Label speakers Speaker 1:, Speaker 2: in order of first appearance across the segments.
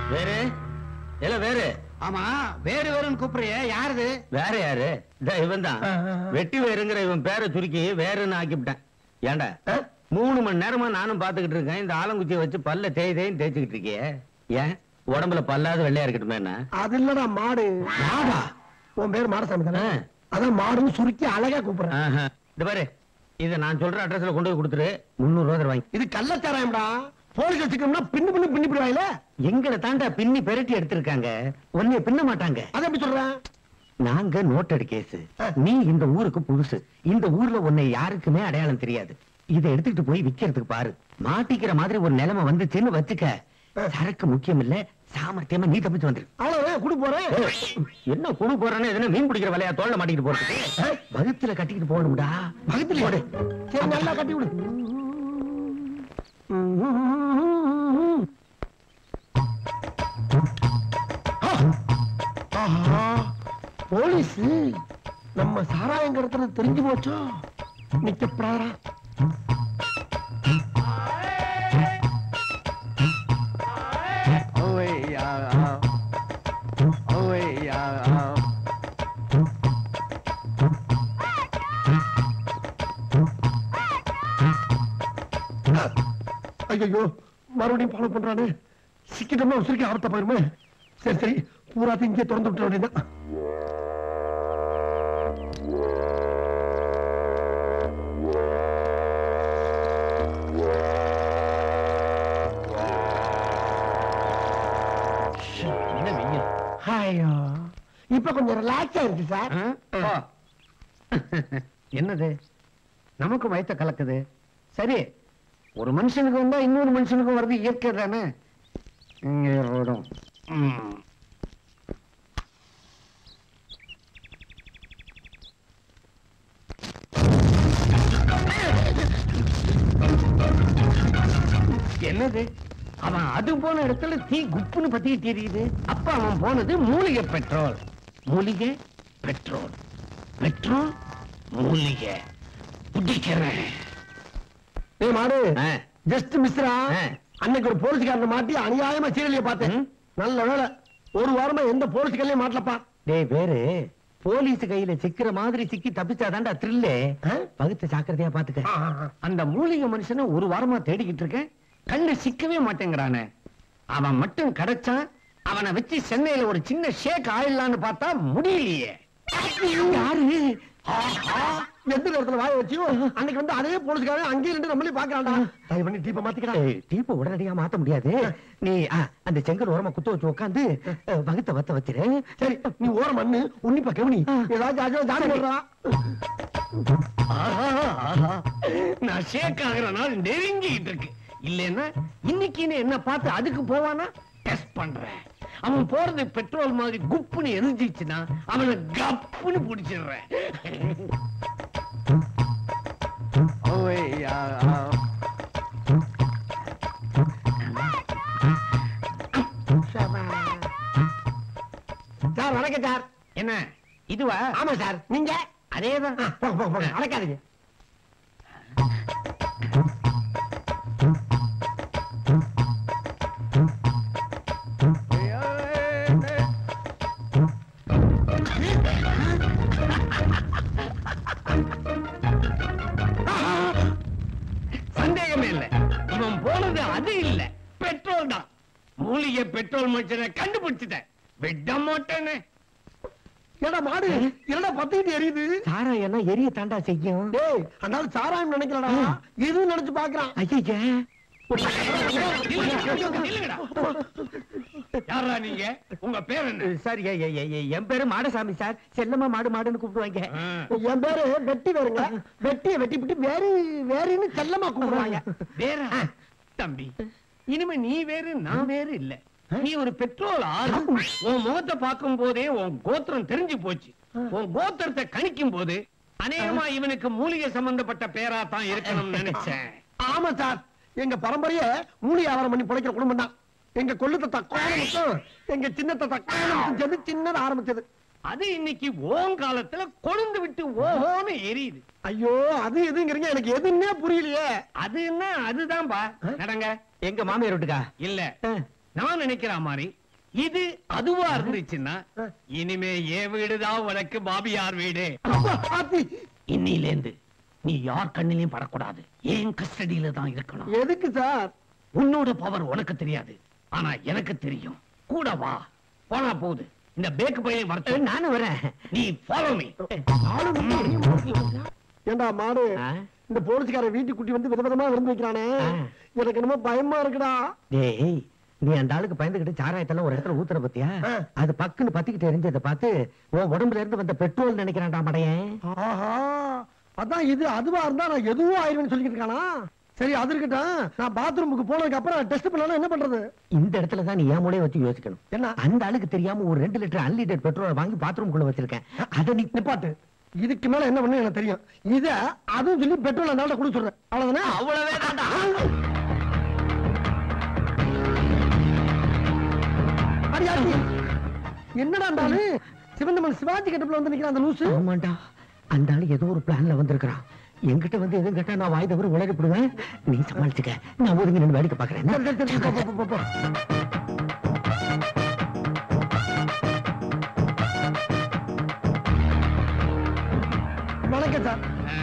Speaker 1: வேறு இல்ல வேறு.
Speaker 2: ஆமா வேறு வேறுன்னு கூப்பிடுறிய யாரு?
Speaker 1: வேற யாரு? இவன் தான். வெட்டி வேறுங்கிற இவன் பேரை சுருக்கி வேறுன்னு ஆக்கிவிட்டேன். ஏண்டா 3 மணி நேரமா நானும் பாத்துக்கிட்டு இருக்கேன். இந்த ஆலங்குச்சியை வச்சு பல்ல தேய்தேன்னு தேய்ச்சிக்கிட்டு இருக்கிய. ஏன் உடம்புல பல்லாவது வெள்ளையா இருக்கட்டுமே? என்ன
Speaker 2: அது இல்லடா மாடு. மாடா? உன் பேரு மாடசாமி தானே? அதான் மாடுன்னு சுருக்கி அழகா கூப்பிடுறேன்.
Speaker 1: இந்த பாரு, இத நான் சொல்ற அட்ரஸ்ல கொண்டு போய் கொடுத்துரு. 300 ரூபாய் வாங்கி.
Speaker 2: இது கள்ளச்சாராயம்டா. போலீஸ் வச்சுக்கணும்னா பின்னு பின்னு பின்னி போடுவாயில.
Speaker 1: எங்களை தாண்டா பின்னி பெரட்டி எடுத்திருக்காங்க. ஒன்னே பின்ன மாட்டாங்க.
Speaker 2: அதை எப்படி சொல்றேன்?
Speaker 1: நாங்க நோட்டடு கேஸ். நீ இந்த ஊருக்கு புதுசு. இந்த ஊர்ல உன்னை யாருக்குமே அடையாளம் தெரியாது. இதை எடுத்துக்கிட்டு போய் விக்கிறதுக்கு பாரு. மாட்டிக்கிற மாதிரி ஒரு நிலைமை வந்துச்சுன்னு வச்சுக்க. சரக்கு முக்கியம் இல்ல, சாமர்த்தியமா நீ தப்பிச்சு வந்துரு.
Speaker 2: அவ்வளவு குடு போறேன்.
Speaker 1: என்ன குடு போறேன்னு எதுனா மீன் பிடிக்கிற வேலையா தோல்ல மாட்டிக்கிட்டு போறதுக்கு? வகுத்துல கட்டிக்கிட்டு போகணும்டா.
Speaker 2: வகுத்துல போடு. சரி நல்லா கட்டி விடு. போலீஸ் நம்ம சாராயம் கடத்துறது தெரிஞ்சு போச்சோ. நிக்கப்படாரா? ஐயோ மறுபடியும் ஃபாலோ பண்றானே. சிக்கிட்டோம்னா உசுருக்கு ஆபத்த போயிருமே. சரி சரி பூராத்தையும் இங்கே திறந்து விட்டுற வேண்டியதான். ஐயோ இப்ப கொஞ்சம் ரிலாக்ஸ் ஆயிருக்கு சார்.
Speaker 1: என்னது நமக்கு வயத்த கலக்குது? சரி, ஒரு மனுஷனுக்கு வந்தா இன்னொரு மனுஷனுக்கும் வருது இயற்கை தானே. என்னது அவன் அது போன இடத்துல தீ குப்புன்னு பத்திட்டு எரியுது. அப்ப அவன் போனது மூலிகை பெட்ரோல். மூலிகை பெட்ரோல், பெட்ரோல் மூலிகை. பிடிக்கிறேன்.
Speaker 2: மாடு ஜஸ்ட் மிஸ்ரா. அன்னைக்கு ஒரு போலீஸ்காரனை மாட்டி அநியாயமா சீரழிய பார்த்தேன். நல்ல வேலை ஒரு வாரமா எந்த போலீஸ்காரையும் மாட்டலப்பா.
Speaker 1: டேய் பேரு, போலீஸ் கையில சிக்கிற மாதிரி சிக்கி தப்பிச்சாதான்டா த்ரில்லே. பகுத்த ஜாக்கிரதையா பாத்துக்க. அந்த மூலிகை மனுஷனை ஒரு வாரமா தேடிக்கிட்டு இருக்கேன். கண்ணு சிக்கவே மாட்டேங்கிறானே. அவன் மட்டும் கிடைச்சான். அவனை வச்சு சென்னையில ஒரு சின்ன ஷேக் ஆயிடலான்னு பார்த்தா முடியலையே.
Speaker 2: யாரு எந்த நேரத்துல வாய வச்சு அன்னைக்கு வந்து அதே போலீஸ்காரன் அங்கேயே இருந்து நம்மளே பாக்குறான்டா. தயவு பண்ணி டீப்பை மாத்திக்கலாம்.
Speaker 1: டீப்பை உடனடியா மாத்த முடியாது. நீ அந்த செங்கல் ஓரமா குத்த வச்சு உட்காந்து வகுத்த வத்த வச்சிரு.
Speaker 2: சரி நீ ஓரம் மண்ணு உன்னிப்பா கவனி. ஏதாச்சும் ஜாதி போடுறான்.
Speaker 1: நான் ஷேக் ஆகிற நாள் நெருங்கிட்டு இருக்கு. இல்லன்னா இன்னைக்கு என்ன பார்த்து அதுக்கு போவானா? டெஸ்ட் பண்றேன். அவன் போறது பெட்ரோல் மாதிரி குப்புன்னு எரிஞ்சிச்சுன்னா அவனை கப்புன்னு பிடிச்சிடுறேன்.
Speaker 2: சார் வணக்கம் சார்.
Speaker 1: என்ன இதுவா?
Speaker 2: ஆமா சார். நீங்க
Speaker 1: அதேதான்.
Speaker 2: அடக்காதீங்க.
Speaker 1: சந்தேகமே இல்ல, இவன் போனது அது இல்ல, பெட்ரோல் தான். மூலிகை பெட்ரோல் மனுஷனை கண்டுபிடிச்சிட்டேன். விட மாட்டேன்னு.
Speaker 2: ஏடா மாடு என்னடா பத்திட்டு எரியுது?
Speaker 1: சாராயம் எரிய தாண்டா செய்யும்.
Speaker 2: டேய் அதாவது சாராயம் நினைக்கலடா, இது நினைச்சு பாக்குறான்.
Speaker 1: ஐயா யாரா நீங்க? உங்க பேர் என்ன? சார் என் பேரு மாடசாமி சார். செல்லமா மாடு மாடுன்னு கூப்பிடுவாங்க.
Speaker 2: என் பேரு வெட்டி வேறுங்க. வெட்டிய வெட்டி விட்டு வேறு வேறுன்னு செல்லமா கூப்பிடுவாங்க.
Speaker 1: வேற தம்பி, இனிமே நீ வேறு நான் வேறு இல்ல. நீ ஒரு பெட்ரோல் ஆளு. உன் முகத்தை பார்க்கும் போதே உன் கோத்திரம் தெரிஞ்சு போச்சு. உன் கோத்திரத்தை கணிக்கும் போது அநேகமா இவனுக்கு மூலிகை சம்பந்தப்பட்ட பேரா தான் இருக்கணும்னு நினைச்சேன்.
Speaker 2: ஆமா சார், எங்க பரம்பரைய மூலி வியாபாரம் பண்ணி பிழைக்கிற குடும்பம் தான். எங்க கொள்ளுத்த தக்காளம் எங்க சின்னத்தை தக்காளம் சேர்ந்து சின்னது ஆரம்பிச்சது.
Speaker 1: அது இன்னைக்கு ஓன் காலத்துல கொழுந்து விட்டு ஓஹோன்னு எரியுது.
Speaker 2: ஐயோ அது எதுங்கிறீங்க, எனக்கு எதுன்னே புரியலையே.
Speaker 1: அது என்ன? அதுதான்பா. நடங்க. எங்க மாமியார் வீட்டுக்கா? இல்ல, நான் நினைக்கிற மாதிரி இது அதுவா இருந்துச்சுன்னா இனிமே என் வீடுதான் உனக்கு பாபியார் வீடு. இன்னிலேந்து நீ யார் கண்ணிலையும் படக்கூடாது, ஏன் கஸ்டடியில தான் இருக்கணும்.
Speaker 2: எதுக்கு சார்?
Speaker 1: உன்னோட பவர் உனக்கு தெரியாது, ஆனா எனக்கு தெரியும். கூட வா. போனா போகுது, இந்த பேக்கு பையன் வர நானும் வரேன், நீ ஃபாலோ மீ.
Speaker 2: ஏண்டா மாடு, இந்த போலீஸ்கார வீட்டுக்கு குட்டி வந்து விதவிதமா விருந்து வைக்கிறானே, எனக்கு என்னமோ பயமா இருக்குடா.
Speaker 1: டேய், நீ அந்த ஆளுக்கு பயந்துகிட்டு சாராயத்தெல்லாம் ஒரு இடத்துல ஊத்துற பத்தியா? அது பக்குன்னு பத்திக்கிட்டு எரிஞ்சதை பார்த்து உன் உடம்புல இருந்து வந்த பெட்ரோல் நினைக்கிறான்டா மடையன்.
Speaker 2: ஆஹா, அதான் இது அதுவா இருந்தா நான் எதுவும் ஆயிருவேன்னு சொல்லிக்கிட்டு இருக்கானா? சரி, அது இருக்கட்டும். நான் பாத்ரூமுக்கு போனதுக்கு அப்புறம் டெஸ்ட் பண்ணலாம், என்ன பண்றது?
Speaker 1: இந்த இடத்துல தான் நீ ஏன் மூளைய வச்சு யோசிக்கணும்.
Speaker 2: என்ன?
Speaker 1: அந்த ஆளுக்கு தெரியாம ஒரு 2 லிட்டர் அன்லிட்டட் பெட்ரோல் வாங்கி பாத்ரூம்குள்ள வச்சிருக்கேன். அதை நீ
Speaker 2: நிப்பாட்டு. இதுக்கு மேல என்ன பண்ணு எனக்கு தெரியும். இத அதுவும் சொல்லி பெட்ரோல் அந்த ஆள்கிட்ட கொடுத்து சொல்றேன். அவ்வளவுதானே?
Speaker 1: அவ்வளவே தான்டா.
Speaker 2: என்னடா இருந்தாலு சிவந்தமன் சிவாஜி கட்டப்புல வந்து நிக்கிற அந்த லூசு.
Speaker 1: ஆமாண்டா, அந்த ஆளு ஏதோ ஒரு பிளான்ல வந்திருக்கான். என்கிட்ட வந்து எதுவும் கேட்டா நான் வாய் தவிர உளறிப்படுவேன். நீ சமாளிச்சுக்க, நான் ஒதுங்கி நின்று வேடிக்கை பாக்குறேன்.
Speaker 2: வணக்கம் சார்.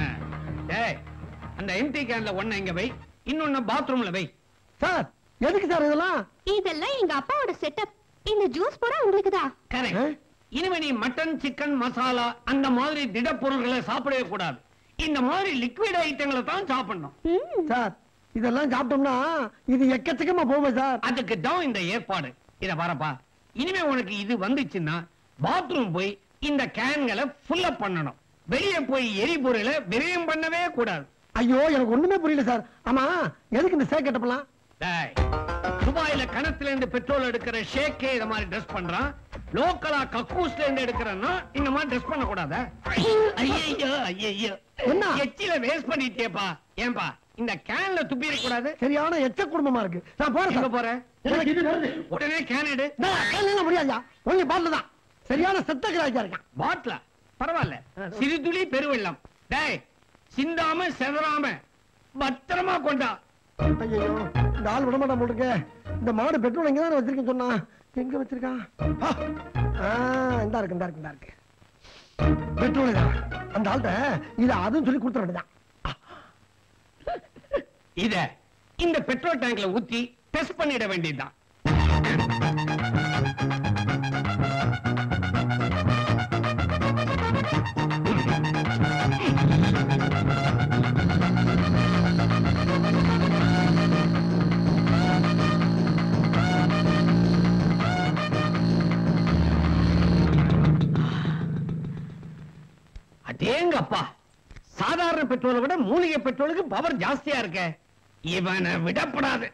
Speaker 1: அந்த எம்டி கேன்ல ஒண்ணு இங்க வை, இன்னொன்னு பாத்ரூம்ல வை.
Speaker 2: சார், எதுக்கு சார் இதெல்லாம்?
Speaker 3: இதெல்லாம் எங்க அப்பாவோட செட்டப். இந்த ஜூஸ் போட உங்களுக்கு தான்.
Speaker 1: கரெக்ட். இனிமே நீ மட்டன், சிக்கன், மசாலா அந்த மாதிரி திட பொருட்களை சாப்பிடவே கூடாது. இந்த மாதிரி லிக்விட் ஐட்டங்களை தான் சாப்பிடணும்.
Speaker 2: சார், இதெல்லாம் சாப்பிட்டோம்னா இது எக்கச்சக்கமா போவே சார்.
Speaker 1: அதுக்கு தான் இந்த ஏற்பாடு. இத பாருப்பா, இனிமே உனக்கு இது வந்துச்சுன்னா பாத்ரூம் போய் இந்த கேன்களை ஃபுல் அப் பண்ணணும். வெளியே போய் எரிபொருளை விரயம் பண்ணவே கூடாது.
Speaker 2: ஐயோ, எனக்கு ஒண்ணுமே புரியல சார். ஆமா, எதுக்கு இந்த சேக் கட்டப்பலாம்?
Speaker 1: துபாயில கணத்துல இருந்து பெட்ரோல் எடுக்கிற ஷேக்கே இந்த மாதிரி ட்ரெஸ் பண்றான். லோக்கலா கக்கூஸ்ல இருந்து எடுக்கிறன்னா இந்த மாதிரி ட்ரெஸ் பண்ண கூடாதா? ஐயோ ஐயோ,
Speaker 2: என்ன
Speaker 1: எச்சில வேஸ்ட் பண்ணிட்டேப்பா. ஏன்பா இந்த கேன்ல துப்பி இருக்க கூடாது?
Speaker 2: சரியான எச்ச குடும்பமா இருக்கு. நான் போறேன்.
Speaker 1: எங்க போற? உடனே கேன் எடு.
Speaker 2: முடியாதா? ஒண்ணு பாட்டில் தான். சரியான செத்த கிராஜா இருக்கான்.
Speaker 1: பாட்டிலா? பரவாயில்ல, சிறுதுளி பெருவெள்ளம். டேய், சிந்தாம செதறாம பத்திரமா கொண்டா.
Speaker 2: ஐயோ, இந்த ஆள் விட மாட்டான் போட்டுருக்க. இந்த மாடு பெட்ரோல் எங்கதான் வச்சிருக்கேன்னு சொன்னா, எங்க வச்சிருக்கான்? இந்த இருக்கு பெட்ரோல் தான். அந்த ஆள்கிட்ட இத அதுவும் சொல்லி கொடுத்துட வேண்டியதான்.
Speaker 1: இத இந்த பெட்ரோல் டேங்க்ல ஊத்தி டெஸ்ட் பண்ணிட வேண்டியதுதான். அடேங்கப்பா, சாதாரண பெட்ரோலை விட மூலிகை பெட்ரோலுக்கு பவர் ஜாஸ்தியா இருக்க. இவனை விடப்படாது.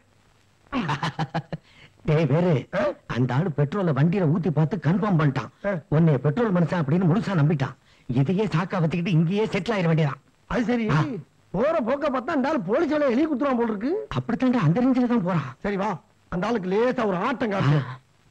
Speaker 1: டேய் வேறு, அந்த ஆளு பெட்ரோல வண்டியில ஊத்தி பார்த்து கன்ஃபார்ம் பண்ணிட்டான். உன்னை பெட்ரோல் மனுஷன் அப்படின்னு முழுசா நம்பிட்டான். இதையே சாக்கா வச்சுக்கிட்டு இங்கேயே செட்டில் ஆயிட வேண்டியதான்.
Speaker 2: அது சரி, போற போக்க பார்த்தா அந்த ஆளு போலீஸ் வேலை எழுதி குத்துறான் போல இருக்கு.
Speaker 1: அப்படித்தான் அந்த ரேஞ்சில தான் போறான்.
Speaker 2: சரி வா, அந்த ஆளுக்கு லேசா ஒரு ஆட்டம் காட்டு.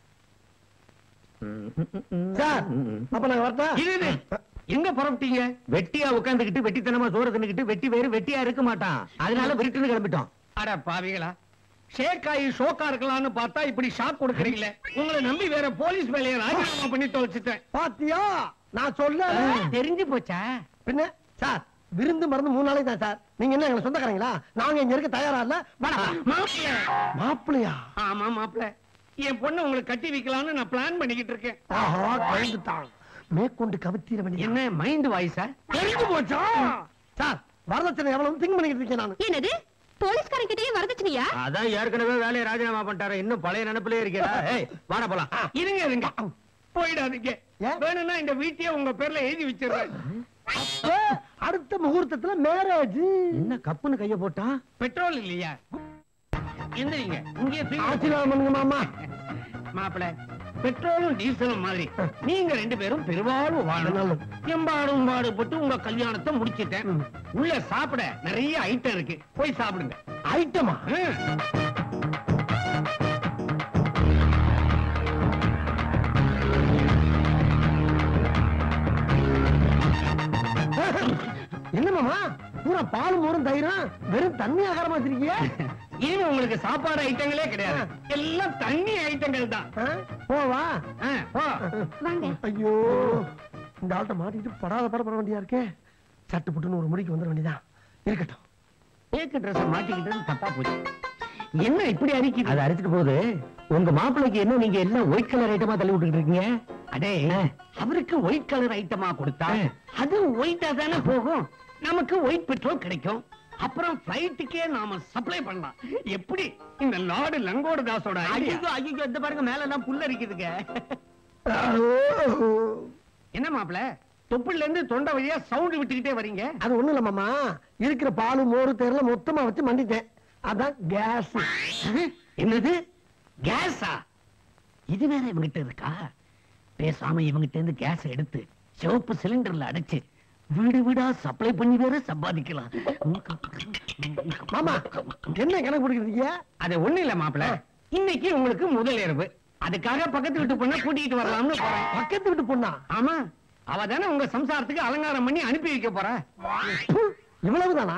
Speaker 2: சார், அப்ப நாங்க வரட்டா?
Speaker 1: எங்க புறப்பட்டீங்க? வெட்டியா உட்காந்துக்கிட்டு வெட்டித்தனமா சோறு தின்னுக்கிட்டு வெட்டி வேறு வெட்டியா இருக்க மாட்டான். அதனால விருட்டுன்னு கிளம்பிட்டோம். அட பாவிகளா, ஷேக்காயி ஷோக்கா இருக்கலாம்னு பார்த்தா இப்படி ஷாக் கொடுக்கறீங்களே. உங்களை நம்பி வேற போலீஸ் வேலையை ராஜினாமா பண்ணி தொலைச்சிட்டேன்.
Speaker 2: பாத்தியா, நான் சொல்ல
Speaker 1: தெரிஞ்சு போச்சா?
Speaker 2: பின்ன சார், விருந்து மருந்து 3 நாளைக்கு தான் சார். நீங்க என்ன எங்களை சொந்தக்காரங்களா? நாங்க இங்க இருக்க தயாரா இல்ல. மாப்பிள்ளையா?
Speaker 1: ஆமா மாப்பிள்ளை. என் பொண்ணு உங்களுக்கு கட்டி வைக்கலாம்னு நான் பிளான் பண்ணிக்கிட்டு இருக்கேன்.
Speaker 2: ஆஹா, கலந்துட்டான். மேற்கொண்டு கவித்தீர வேண்டிய
Speaker 1: என்ன மைண்ட் வாய்ஸா?
Speaker 2: தெரிஞ்சு போச்சா? சார், வரதட்சணை எவ்வளவு திங்க் பண்ணிக்கிட்டு இருக்கேன் நான்.
Speaker 3: என்னது, போலீஸ்காரங்கிட்டயே வரதட்சணையா?
Speaker 1: அதான் ஏற்கனவே வேலையை ராஜினாமா பண்ணிட்டாரு. இன்னும் பழைய நினைப்பிலே இருக்கா? வாட போலாம். இருங்க போயிடாதீங்க. வேணும்னா இந்த வீட்டையே உங்க பேர்ல எழுதி வச்சிருக்கேன்.
Speaker 2: அடுத்த முகூர்த்தத்துல மேரேஜ்.
Speaker 1: என்ன கப்புன்னு கைய போட்டா? பெட்ரோல் இல்லையா? எந்திரிங்க, இங்கே
Speaker 2: ஆசீர்வாதம் பண்ணுங்க மாமா.
Speaker 1: மாப்பிள்ள, பெட்ரோலும் டீசலும் மாதிரி நீங்க 2 பேரும் பெருவாழ்வு வாழணும். எம்பாடும் பாடுபட்டு உங்க கல்யாணத்தை முடிச்சிட்டேன். உள்ள சாப்பிட நிறைய ஐட்டம் இருக்கு, போய் சாப்பிடுங்க.
Speaker 2: ஐட்டமா? என்ன மாமா, பூரா பாலும் மோரும் தயிரும் வெறும் தண்ணி ஆகாரமா வச்சிருக்கீங்க?
Speaker 1: இனிமே உங்களுக்கு சாப்பாடு ஐட்டங்களே கிடையாது, எல்லாம் தண்ணி ஐட்டங்கள் தான்.
Speaker 2: போவா
Speaker 3: வாங்க.
Speaker 2: ஐயோ இந்த ஆள்கிட்ட மாட்டிட்டு படாத பட வேண்டியா இருக்கே. சட்டு புட்டுன்னு ஒரு முடிக்கு வந்துட வேண்டியதான். இருக்கட்டும்.
Speaker 1: ஏக்க ட்ரெஸ் மாட்டிக்கிட்டது தப்பா போச்சு. என்ன இப்படி அரிக்குது? அதை அரிச்சிட்டு போகுது. உங்க மாப்பிள்ளைக்கு என்ன நீங்க எல்லாம் ஒயிட் கலர் ஐட்டமா தள்ளி விட்டுக்கிட்டு இருக்கீங்க? அடே அவருக்கு ஒயிட் கலர் ஐட்டமா கொடுத்தா அது ஒயிட்டா தானே போகும். நமக்கு ஒயிட் பெட்ரோல் கிடைக்கும். அப்புறம் ஃளைட்டுக்கே நாம சப்ளை பண்ணலாம். எப்படி இந்த லார்டு லங்கோட தாஸோட ஐயோ ஐயோ இந்த பாருங்க மேல எல்லாம் புல்ல அரிக்குதுங்க. என்ன மாப்பிள்ள தொப்புல இருந்து தொண்டை வழியா சவுண்ட் விட்டுக்கிட்டே வரீங்க?
Speaker 2: அது ஒண்ணு இல்ல மாமா, இருக்கிற பாலு மோரு தேர்ல மொத்தமா வச்சு மண்டிட்டேன். அதான் கேஸ்.
Speaker 1: என்னது கேஸா? இது வேற இவங்கிட்ட இருக்கா? பேசாம இவங்கிட்ட இருந்து கேஸ் எடுத்து சிவப்பு சிலிண்டர்ல அடைச்சு வீடு வீடா சப்ளை பண்ணி வேற சம்பாதிக்கலாம்.
Speaker 2: மாமா என்ன கணக்கு பிடிக்கிறீங்க?
Speaker 1: அது ஒண்ணு இல்ல மாப்பிள்ள, இன்னைக்கு உங்களுக்கு முதல் இரவு. அதுக்காக பக்கத்து வீட்டு பொண்ணை கூட்டிட்டு வரலாம்னு போறேன்.
Speaker 2: பக்கத்து வீட்டு பொண்ணா?
Speaker 1: ஆமா, அவ தானே உங்க சம்சாரத்துக்கு அலங்காரம் பண்ணி அனுப்பி வைக்க போற.
Speaker 2: இவ்வளவுதானா?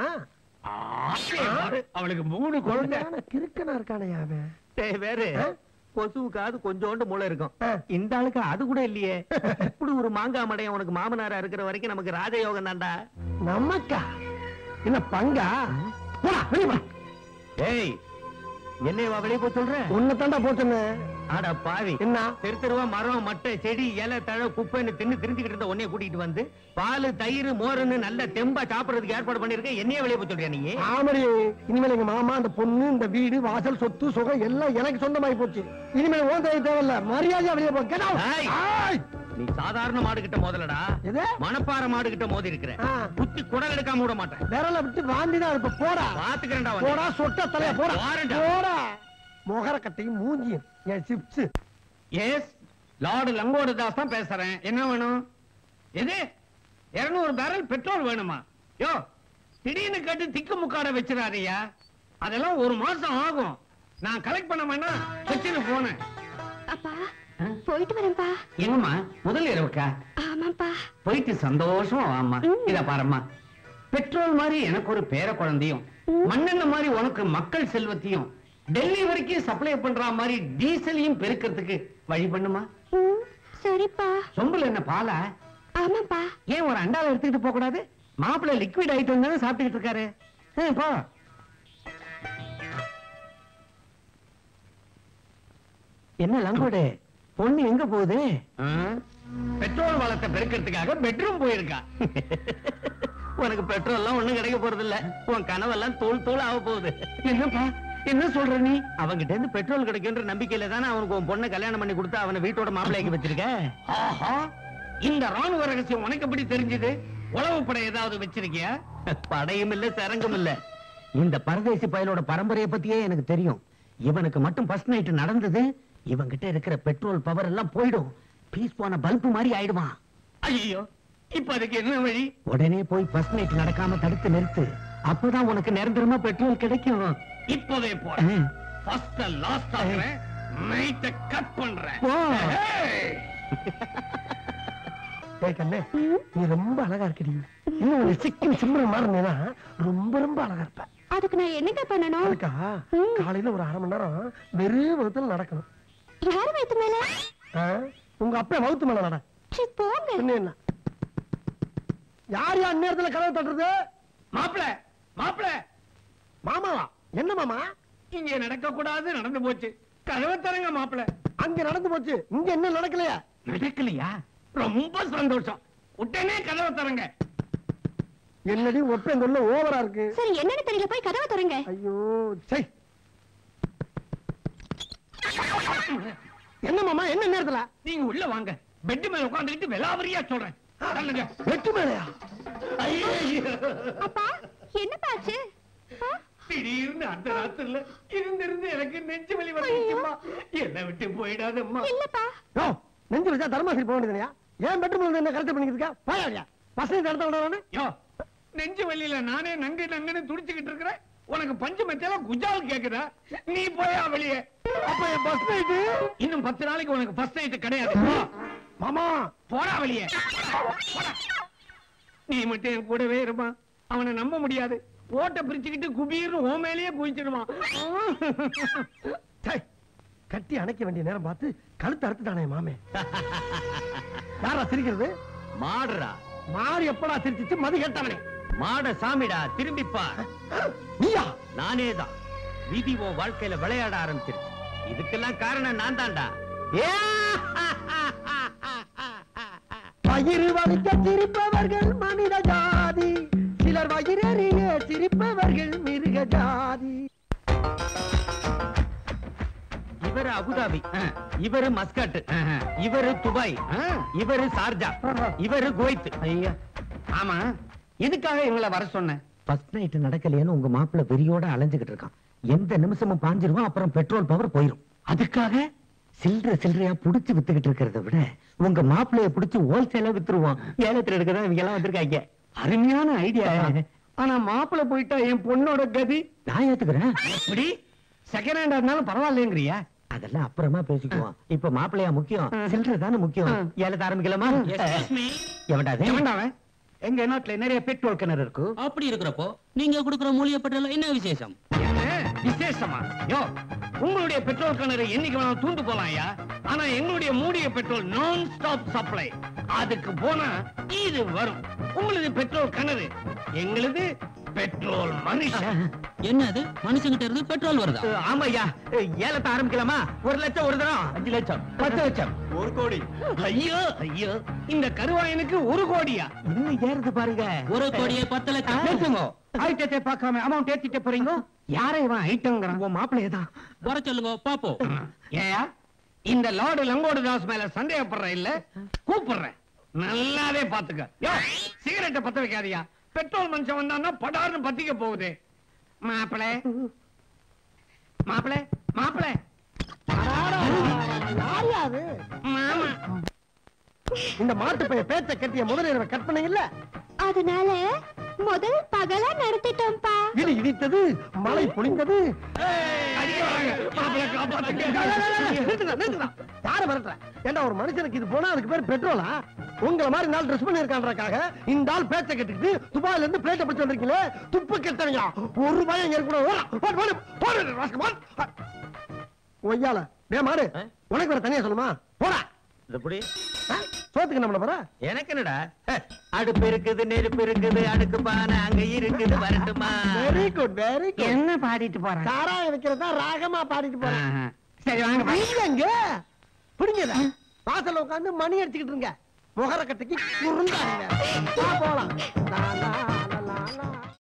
Speaker 1: அவளுக்கு 3 குழந்தை.
Speaker 2: கிறுக்கனா இருக்கானே அவன்.
Speaker 1: வேற கொசுவுக்காவது கொஞ்சோண்டு மூளை இருக்கும். இந்த ஆளுக்கு அது கூட இல்லையே. இப்படி ஒரு மாங்காய் மடையன் உனக்கு மாமனாரா இருக்கிற வரைக்கும் நமக்கு ராஜயோகம் தான்டா.
Speaker 2: நமக்கா என்ன பங்கா? போடா வெளிய வா.
Speaker 1: ஏய் என்னையவா வெளியே போய் சொல்ற?
Speaker 2: உன்னை தாண்டா போட்டுன்னு.
Speaker 1: ஆடா பாவி,
Speaker 2: என்ன
Speaker 1: தெரு தெருவா மரம் மட்டை செடி இலை தழை குப்பைன்னு திரிஞ்சுக்கிட்டு இருந்த உன்னைய கூட்டிட்டு வந்து பால் தயிர் மோருன்னு நல்ல தெம்பா சாப்பிடறதுக்கு ஏற்பாடு பண்ணிருக்க. என்னைய வெளியே போய் சொல்றியா நீ?
Speaker 2: ஆமடி, இனிமேல் எங்க மாமா அந்த பொண்ணு இந்த வீடு வாசல் சொத்து சுகம் எல்லாம் எனக்கு சொந்தமாயி போச்சு. இனிமேல் ஓன் தேவையில்ல, மரியாதையா வெளியே போ. Get out.
Speaker 1: நீ சாதாரண மாடு கிட்ட மோதலடா, மணப்பாறை மாடு கிட்ட மோதி இருக்கிற. குத்தி குடல் எடுக்காம விட மாட்டேன்.
Speaker 2: விரல விட்டு வாந்திதான் இருப்ப. போடா
Speaker 1: பாத்துக்கிறேன்டா.
Speaker 2: போடா சொட்ட தலையா போடா. போடா மொகர கட்டையும் மூஞ்சியும் என் சிப்ஸ்.
Speaker 1: எஸ் லார்டு லங்கோட தாஸ் தான் பேசுறேன். என்ன வேணும்? எது 200 பேரல் பெட்ரோல் வேணுமா? யோ திடீர்னு கட்டு திக்கு முக்காட வச்சிடாதீயா. அதெல்லாம் 1 மாசம் ஆகும். நான் கலெக்ட் பண்ண வேணா வச்சுன்னு போனேன்.
Speaker 3: அப்பா போயிட்டு வரேன்ப்பா.
Speaker 1: என்னம்மா முதல் இரவுக்கா?
Speaker 3: ஆமாப்பா.
Speaker 1: போயிட்டு சந்தோஷமா வாம்மா. இத பாரும்மா, பெட்ரோல் மாதிரி எனக்கு ஒரு பேர குழந்தையும் மண்ணெண்ண மாதிரி உனக்கு மக்கள் செல்வத்தையும் டெல்லி வரைக்கும் சப்ளை பண்ற மாதிரி டீசலையும் பெருக்கிறதுக்கு வழி பண்ணுமா?
Speaker 3: சரிப்பா.
Speaker 1: சொம்புல என்ன பாலா?
Speaker 3: ஆமாப்பா.
Speaker 1: ஏன் ஒரு அண்டாவை எடுத்துக்கிட்டு போக கூடாது? மாப்பிள்ளை லிக்விட் ஐட்டம் தானே சாப்பிட்டுக்கிட்டு இருக்காரு. போ. என்ன லங்கோடு பொண்ணு எங்க போகுது? பெட்ரோல் வளத்தை பெருக்கிறதுக்காக பெட்ரூம் போயிருக்கா. உனக்கு பெட்ரோல் எல்லாம் ஒண்ணும் கிடைக்க போறது இல்ல. உன் கனவெல்லாம் தூள் தூள் ஆக போகுது. என்னப்பா என்ன சொல்ற நீ? அவங்கிட்ட இருந்து பெட்ரோல் கிடைக்கும்ன்ற நம்பிக்கையில தானே அவனுக்கு உன் பொண்ணை கல்யாணம் பண்ணி கொடுத்து அவனை வீட்டோட மாப்பிள்ளைக்கு வச்சிருக்க. ஆஹா, இந்த ராணுவ ரகசியம் உனக்கு எப்படி தெரிஞ்சது? உளவு படை ஏதாவது வச்சிருக்கியா? படையும் இல்ல சரங்கும் இல்ல. இந்த பரதேசி பயலோட பரம்பரையை பத்தியே எனக்கு தெரியும். இவனுக்கு மட்டும் ஃபர்ஸ்ட் நைட் நடந்தது, இவங்கிட்ட இருக்கிற பெட்ரோல் பவர் எல்லாம் போயிடும். பீஸ் போன பல்பு மாதிரி ஆயிடுவான். ஐயோ, இப்ப அதுக்கு என்ன வழி? உடனே போய் ஃபர்ஸ்ட் நைட் நடக்காம தடுத்து நிறுத்து. அப்பதான் உனக்கு நிரந்தரமா பெட்ரோல் கிடைக்கும். இப்பவே போ. ஃபர்ஸ்ட் லாஸ்ட் ஆகுறேன், நைட்ட கட் பண்றேன்.
Speaker 2: ஏய் கண்ணே, நீ ரொம்ப அழகா இருக்கடி. இன்னும் ஒரு சிக்கன் சிம்ர மாறினா ரொம்ப ரொம்ப அழகா இருப்ப.
Speaker 3: அதுக்கு நான் என்னங்க பண்ணணும்?
Speaker 2: அதுக்கா காலையில ஒரு 1/2 மணி நேரம் வெறும் வகுத்துல நடக்கணும்.
Speaker 3: யார் வயித்து மேல?
Speaker 2: உங்க அப்பா வகுத்து மேல நட.
Speaker 3: போங்க.
Speaker 2: என்ன யார் யார் நேரத்துல கதவை தட்டுறது?
Speaker 1: மாப்பிள மாப்பிள.
Speaker 2: மாமாவா? என்ன மாமா?
Speaker 1: இங்க நடக்க கூடாது, நடந்து போச்சு. கதவை தரங்க மாப்பிள.
Speaker 2: அங்க நடந்து போச்சு, இங்க என்ன நடக்கலையா?
Speaker 1: நடக்கலையா? ரொம்ப சந்தோஷம். உடனே கதவை தரங்க.
Speaker 2: என்னடி ஒப்பேன் சொல்ல ஓவரா இருக்கு.
Speaker 3: சரி என்னன்னு தெரியல, போய் கதவை தரங்க.
Speaker 2: ஐயோ சை. என்ன மாமா என்ன நேரத்துல?
Speaker 1: நீங்க உள்ள வாங்க. பெட் மேல உட்கார்ந்துட்டு வெளாவரியா சொல்றேன்.
Speaker 2: பெட் மேலயா?
Speaker 3: அப்பா என்ன பாச்சு?
Speaker 1: திடீர்னு அந்த ராத்திரில இருந்து எனக்கு நெஞ்சு வலி வந்துச்சுமா. என்ன விட்டு போயிடாதம்மா.
Speaker 3: இல்லப்பா.
Speaker 2: யோ நெஞ்சு வச்சா தர்மாசிரி போக வேண்டியதுயா? ஏன் பெட்ரூம்ல இருந்து என்ன கரெக்ட் பண்ணிக்கிட்டு இருக்கா? பாயாடியா பசங்க நடத்த விடானே.
Speaker 1: யோ நெஞ்சு வலியில நானே நங்கு நங்குன்னு துடிச்சுக்கிட்டு இருக்கிறேன். உனக்கு பஞ்சு மெத்தல குஜால் கேக்குதா? நீ போயா வெளியே.
Speaker 2: அப்ப என் பஸ் நைட்
Speaker 1: இன்னும் 10 நாளைக்கு உனக்கு ஃபர்ஸ்ட் நைட் கிடையாது.
Speaker 2: மாமா
Speaker 1: போடா வெளியே. நீ மட்டும் என் கூடவே இருமா. அவனை நம்ப முடியாது. ஓட்ட பிரிச்சுக்கிட்டு குபீர்னு ஓ மேலேயே குதிச்சிடுவான்.
Speaker 2: கட்டி அணைக்க வேண்டிய நேரம் பார்த்து கழுத்து அறுத்துட்டானே மாமே. யாரா சிரிக்கிறது?
Speaker 1: மாடுறா.
Speaker 2: மாடு எப்படா சிரிச்சிச்சு? மது கேட்டவனே.
Speaker 1: மாட சாமிடா, திரும்பிப்பா.
Speaker 2: நீயா?
Speaker 1: நானேதான். விதி உன் வாழ்க்கையில விளையாட ஆரம்பிச்சிருச்சு. இதுக்கெல்லாம் காரணம் நான் தான்டா.
Speaker 2: வயிறு வலிக்க சிரிப்பவர்கள் மனித ஜாதி, சிலர் வயிறறிய சிரிப்பவர்கள் மிருக ஜாதி.
Speaker 1: இவரு அபுதாபி, இவரு மஸ்கட், இவரு துபாய், இவரு சார்ஜா, இவரு குவைத். ஐயா, ஆமா, எதுக்காக எங்களை வர சொன்ன? ஃபர்ஸ்ட் நைட் நடக்கலையேன்னு உங்க மாப்பிள்ள வெறியோட அலைஞ்சுகிட்டு இருக்கான். எந்த நிமிஷமும் பாஞ்சிருவான், அப்புறம் பெட்ரோல் பவர் போயிரும். அதுக்காக சில்லறையா புடிச்சு வித்துக்கிட்டு இருக்கிறத விட உங்க மாப்பிள்ளைய புடிச்சு ஹோல்சேலா வித்துருவான். ஏலத்துல எடுக்கதான் இவங்க எல்லாம் வந்திருக்காங்க. அருமையான ஐடியா. ஆனா மாப்பிள்ள போயிட்டா என் பொண்ணோட கதி. நான் ஏத்துக்கிறேன். எப்படி செகண்ட் ஹேண்டா இருந்தாலும் பரவாயில்லைங்கிறியா? அதெல்லாம் அப்புறமா பேசிக்குவோம். இப்ப மாப்பிள்ளையா முக்கியம், சில்லறை தானே முக்கியம். ஏலத்தை ஆரம்பிக்கலாமா? எவன்டாவன்? எங்க நாட்டுல நிறைய பெட்ரோல் கிணறு இருக்கு.
Speaker 4: அப்படி இருக்கிறப்போ நீங்க கொடுக்கிற மூலிகை பெட்ரோல் என்ன விசேஷம்?
Speaker 1: என்ன விசேஷமா? யோ, உங்களுடைய பெட்ரோல் கிணறு என்னைக்கு வேணாலும் தூண்டு போலாம்யா. ஆனா எங்களுடைய மூடிய பெட்ரோல் நான் ஸ்டாப் சப்ளை. அதுக்கு போனா இது வரும். உங்களுது பெட்ரோல் கிணறு, எங்களுது பெட்ரோல் மனுஷன்.
Speaker 4: என்னது மனுஷங்கிட்ட இருந்து பெட்ரோல் வருதா?
Speaker 1: ஆமாய்யா. ஏலத்தை ஆரம்பிக்கலாமா? 1 லட்சம் ஒரு தரம், 5 லட்சம், 10 லட்சம், 1 கோடி. ஐயோ ஐயோ, இந்த கருவாயனுக்கு 1 கோடியா? இன்னும் ஏறுது பாருங்க.
Speaker 4: 1 கோடியே 10 லட்சம்.
Speaker 1: பேசுங்க. ஐட்டத்தை பார்க்காம அமௌண்ட் ஏத்திட்டு போறீங்க. யாரை இவன் ஐட்டங்கிறான்? உன் மாப்பிள்ளையதான்.
Speaker 4: வர சொல்லுங்க பாப்போம்.
Speaker 1: ஏயா, இந்த லார்டு லங்கோடு தாஸ் மேல சந்தேகப்படுற இல்ல? கூப்பிடுறேன், நல்லாவே பாத்துக்க. யோ, சிகரெட்டை பத்த வைக்காதியா. பெட்ரோல் மனுஷன் வந்தான்னா படார்னு பத்திக்க போகுது. மாப்பிள மாப்பிள மாப்பிள
Speaker 2: யாரு?
Speaker 1: மாமா.
Speaker 2: இந்த மாட்டு பைய பேச்ச கட்டிய முதலிரவை கட் பண்ணீங்கல்ல,
Speaker 3: அதனால முதல் பகலா நடத்திட்டோம்பா.
Speaker 2: இடி இடித்தது, மழை பொழிந்தது. யார மிரட்டுற? ஏண்டா ஒரு மனுஷனுக்கு இது போனா அதுக்கு பேர் பெட்ரோலா? உங்கள மாதிரி நாள் ட்ரெஸ் பண்ணி இருக்கான்றக்காக இந்த ஆள் பேச்ச கட்டிக்கிட்டு துபாயில இருந்து பிளேட்டை பிடிச்சு வந்திருக்கீங்களே, துப்பு கெட்டவங்க. ஒரு பயம் இங்க இருக்க. ஒய்யால டே மாடு, உனக்கு வேற தனியா சொல்லுமா? போடா.
Speaker 1: எப்படி
Speaker 2: சோத்துக்கு நம்ம போற?
Speaker 1: எனக்கு என்னடா, அடுப்பு இருக்குது, நெருப்பு இருக்குது, அடுக்கு பானை அங்க இருக்குது, வரட்டுமா?
Speaker 2: Very good very good.
Speaker 1: என்ன பாடிட்டு போற?
Speaker 2: சாராய வைக்கிறதா ராகமா பாடிட்டு போறேன்.
Speaker 1: சரி வாங்க.
Speaker 2: இங்க புடிங்கல வாசல்ல உட்கார்ந்து மணி அடிச்சுக்கிட்டு இருங்க. முகர கட்டைக்கு குறுந்தாங்க. போலாம்.